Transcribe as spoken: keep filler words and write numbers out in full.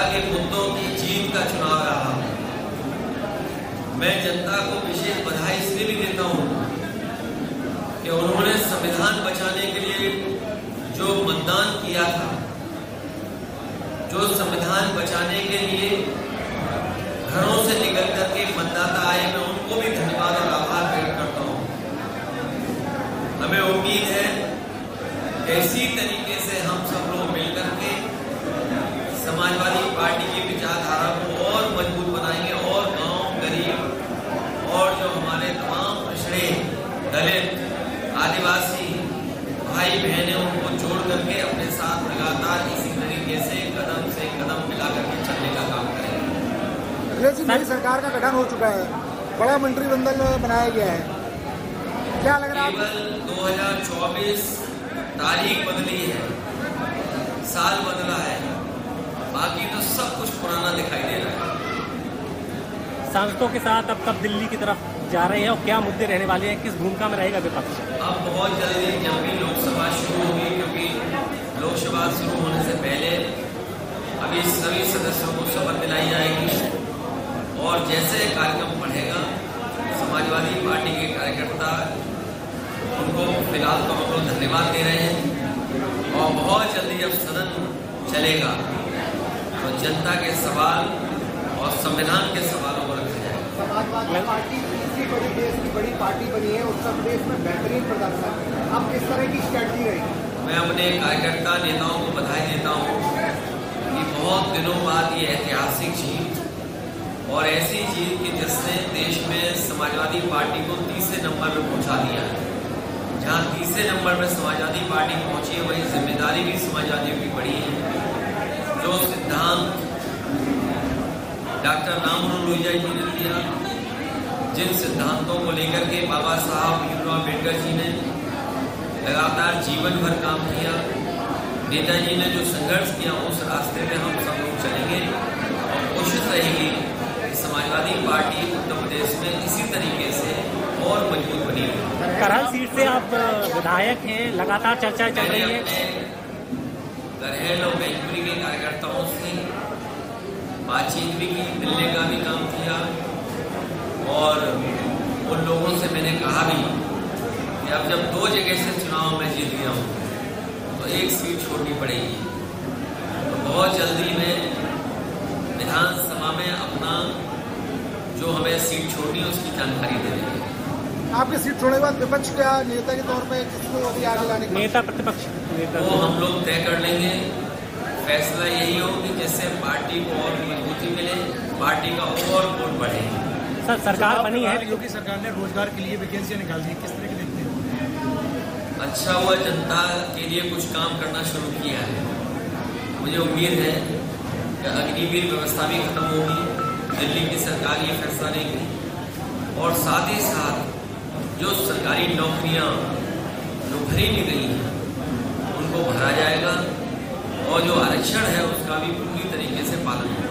के मुद्दों की जीत का चुनाव रहा। मैं जनता को विशेष बधाई इसलिए भी देता हूं कि उन्होंने संविधान बचाने के लिए जो मतदान किया था, जो संविधान बचाने के लिए घरों से निकल करके मतदाता आए, मैं उनको भी धन्यवाद और आभार व्यक्त करता हूं। हमें उम्मीद है कि इसी तरीके से हम सब लोग मिलकर के समाजवादी पार्टी की विचारधारा को और मजबूत बनाएंगे और गांव, गरीब और जो हमारे तमाम पिछड़े, दलित, आदिवासी भाई बहनें उनको जोड़ करके अपने साथ लगातार इसी तरीके से कदम से कदम मिला करके चलने का काम करेंगे। नई सरकार का गठन हो चुका है, बड़ा मंत्रिमंडल बनाया गया है, क्या लग रहा है? केवल दो हज़ार चौबीस तारीख बदली है, साल बदला है, बाकी तो सब कुछ पुराना दिखाई दे रहा है। सांसदों के साथ अब कब दिल्ली की तरफ जा रहे हैं और क्या मुद्दे रहने वाले हैं, किस भूमिका में रहेगा विपक्ष? अब बहुत जल्दी जब भी लोकसभा शुरू होगी, क्योंकि लोकसभा शुरू होने से पहले अभी सभी सदस्यों को शपथ दिलाई जाएगी और जैसे कार्यक्रम बढ़ेगा समाजवादी पार्टी के कार्यकर्ता उनको फिलहाल तो हम लोग धन्यवाद दे रहे हैं और बहुत जल्दी जब सदन चलेगा तो जनता के सवाल और संविधान के सवालों को रखा जाएगा। समाजवादी पार्टी तीसरी बड़ी देश की बड़ी पार्टी बनी है, उत्तर प्रदेश में बेहतरीन प्रदर्शन, अब किस तरह की स्ट्रेटजी रहेगी? मैं अपने कार्यकर्ता नेताओं को बधाई देता हूँ कि बहुत दिनों बाद ये ऐतिहासिक जीत और ऐसी जीत कि जिसने देश में समाजवादी पार्टी को तीसरे नंबर पर पहुंचा दिया है। जहाँ तीसरे नंबर पर समाजवादी पार्टी पहुंची है, वही जिम्मेदारी भी समाजवादियों की बड़ी है। जो सिद्धांत डॉक्टर राममनोहर लोहिया जी ने दिया, जिन सिद्धांतों को लेकर के बाबा साहब भीमराव अम्बेडकर जी ने लगातार जीवन भर काम किया, नेताजी ने जो संघर्ष किया, उस रास्ते में हम सब लोग चलेंगे और कोशिश रहेगी कि समाजवादी पार्टी उत्तर प्रदेश में इसी तरीके से और मजबूत बनी रहे। करहल सीट से आप विधायक हैं, लगातार चर्चा चल रही है। करहल और मैनपुरी के कार्यकर्ताओं से बातचीत भी की, मिलने का भी काम किया और उन लोगों से मैंने कहा भी कि अब जब दो जगह से चुनाव में जीत गया हूँ तो एक सीट छोड़नी पड़ेगी। तो बहुत जल्दी में विधानसभा में अपना जो हमें सीट छोड़नी है उसकी जानकारी दे देंगे। आपकी सीट छोड़ने के बाद विपक्ष क्या नेता के तौर पे किसको अभी आगे लाने का? नेता प्रतिपक्ष नेता वो हम लोग तय कर लेंगे। फैसला यही हो कि जिससे पार्टी को और मजबूती मिले, पार्टी का और वोट बढ़े। सर, सरकार बनी है, योगी सरकार ने रोजगार के लिए वैकेंसियां निकाल दी, किस तरह की देखते हैं? अच्छा हुआ जनता के लिए कुछ काम करना शुरू किया है। मुझे उम्मीद है कि अग्निवीर व्यवस्था भी खत्म होगी, दिल्ली की सरकार ये फैसला लेगी और साथ ही साथ जो सरकारी नौकरियां जो भरी नहीं गई हैं उनको भरा जाएगा और जो आरक्षण है उसका भी पूरी तरीके से पालन होगा।